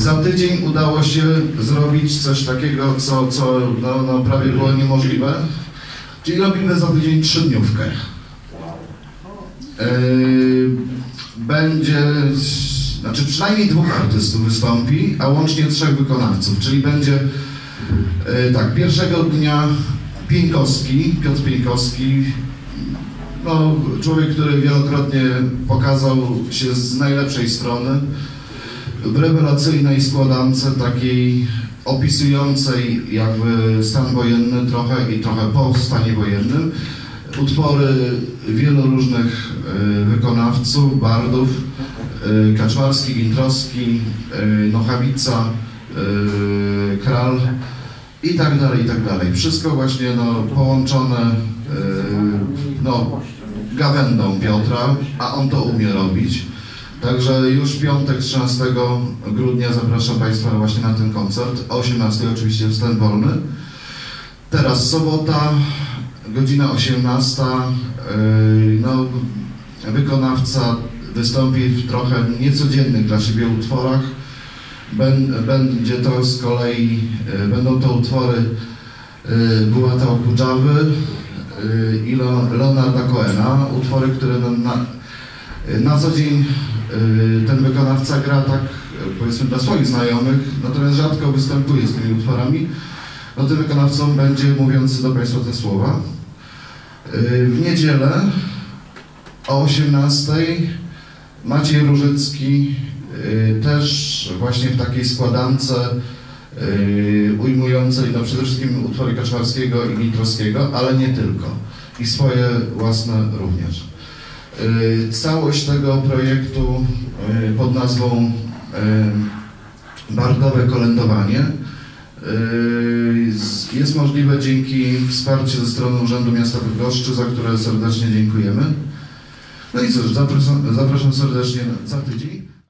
Za tydzień udało się zrobić coś takiego, co prawie było niemożliwe, czyli robimy za tydzień 3-dniówkę. Będzie, znaczy przynajmniej 2 artystów wystąpi, a łącznie 3 wykonawców, czyli będzie tak, pierwszego dnia Pieńkowski, Piotr Pieńkowski, no, człowiek, który wielokrotnie pokazał się z najlepszej strony, w rewelacyjnej składance takiej opisującej jakby stan wojenny trochę i trochę po stanie wojennym. Utwory wielu różnych wykonawców, bardów, Kaczmarski, Gintrowski, Nochawica, Kral i tak dalej, i tak dalej. Wszystko właśnie połączone gawędą Piotra, a on to umie robić. Także już w piątek 13 grudnia zapraszam Państwa właśnie na ten koncert, o 18 oczywiście wstęp wolny. Teraz sobota, godzina 18, wykonawca wystąpi w trochę niecodziennych dla siebie utworach. Będzie to z kolei, będą to utwory Bułata Okudżawy i Leonarda Cohena, utwory, które na co dzień ten wykonawca gra tak, powiedzmy, dla swoich znajomych, natomiast rzadko występuje z tymi utworami. No, tym wykonawcą będzie mówiący do Państwa te słowa. W niedzielę o 18 Maciej Różycki, też właśnie w takiej składance ujmującej przede wszystkim utwory Kaczmarskiego i Gintrowskiego, ale nie tylko, i swoje własne również. Całość tego projektu pod nazwą Bardowe Kolędowanie jest możliwe dzięki wsparciu ze strony Urzędu Miasta Bydgoszczy, za które serdecznie dziękujemy. No i cóż, zapraszam serdecznie za tydzień.